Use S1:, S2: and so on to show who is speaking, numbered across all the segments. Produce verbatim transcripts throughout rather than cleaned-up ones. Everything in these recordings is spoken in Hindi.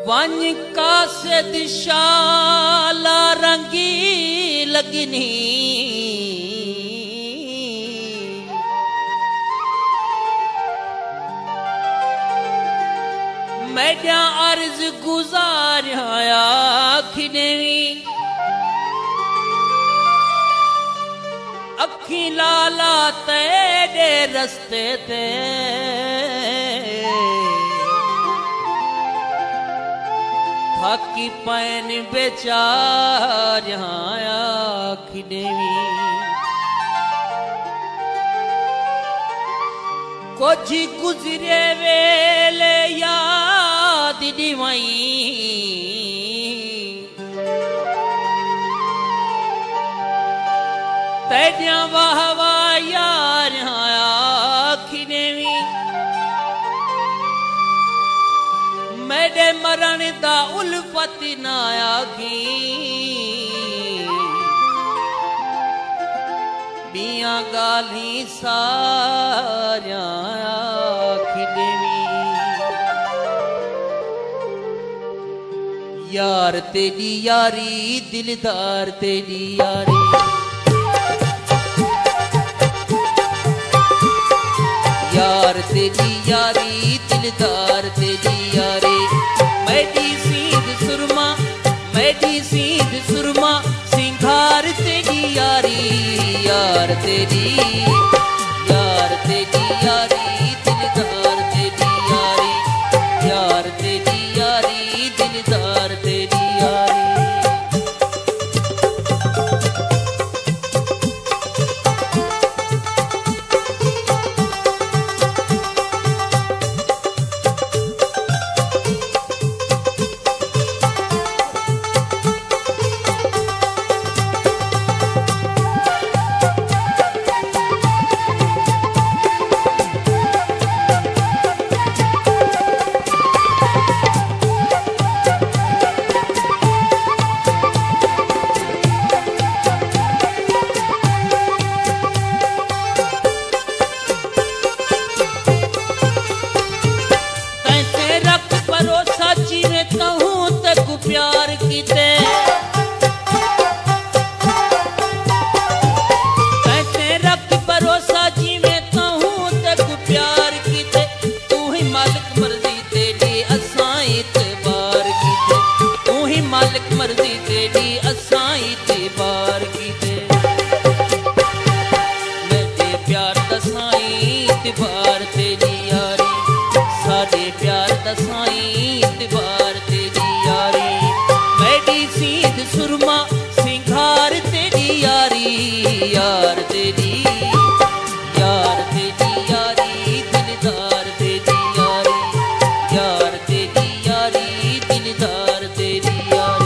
S1: वन का से दिशाला रंगी लगनी मैडा अर्ज गुजारिया खिनेवी अखी लाला तेरे रस्ते ते थकी पैन बेचारिया खिनेवी कुछ गुजरे वेले याद दिवाई तेजा वाह वाह यार खिनेवी मेरे मरण दा उल्फत ना आखी बिया गाली सारिया खिनेवी यार तेरी यारी दिलदार तेरी यारी यार तेरी यारी दिलदार तेरी यारी मैडी सीध सुरमा मैडी सीध सुरमा सिंगार तेरी यारी यार तेरी यार तेरी यारी दिलदार तेरी यारी यार तेरी यारी दिलदार तेरी यारी प्यार कीते कैसे रख भरोसा जीवे कहूँ तक प्यार कीते तू ही मालिक मर्जी तेरी असां इतबार कीते तू ही मालिक मर्जी तेरी असां इतबार कीते मेरे प्यार दसाई इतबार तेरी यारी साडे प्यार दसाई इतबार तेरी यारी सीध सुरमा सिंगार तेरी यारी यार तेरी यार तेरी यारी दिलदार तेरी यारी यार तेरी यारी दिलदार तेरी यारी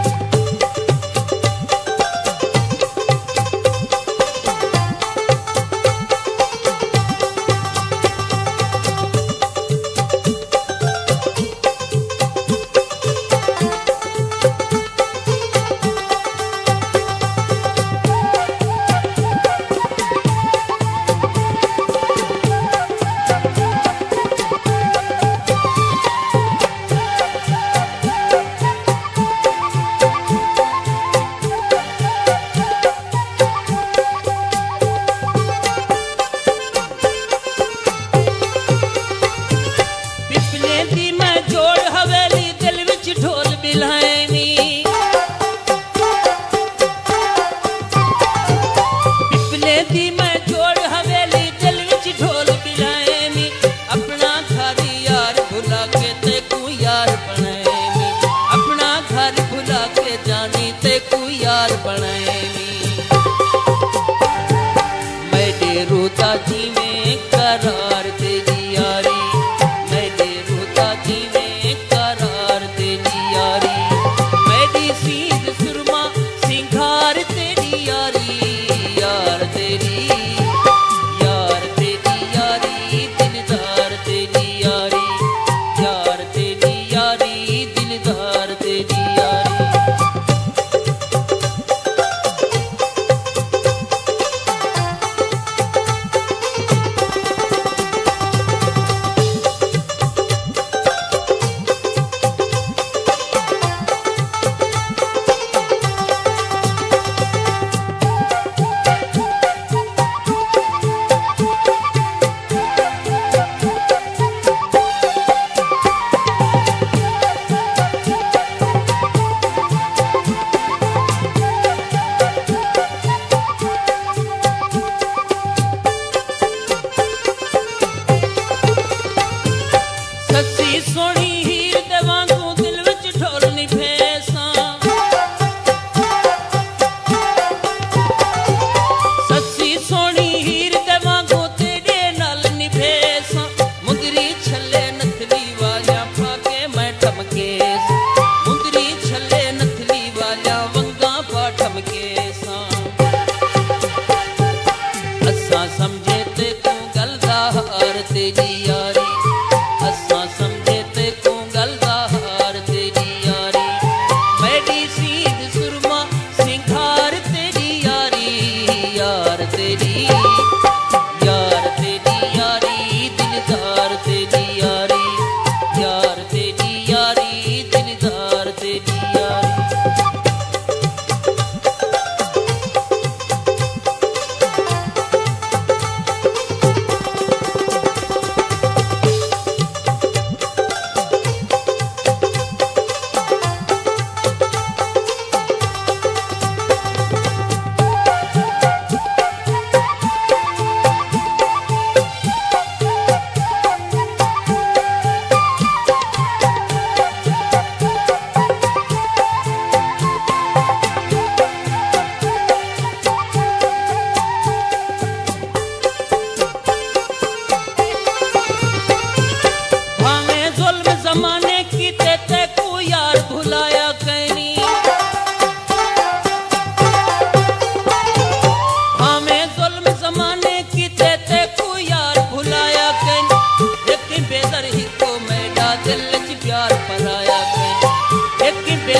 S1: रोता जी में करार तेरी यारी मेरे रोता जी में करार तेरी यारी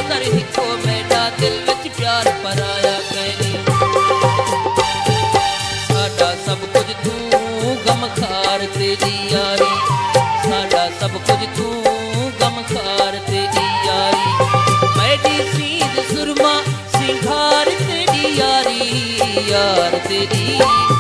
S1: नजर हिको मेरा दिल विच प्यार पराया कहनी साडा सब कुछ तू गमखार तेरी यारी साडा सब कुछ तू गमखार तेरी यारी मैडी सींद सुरमा सिंगार तेरी यारी यार तेरी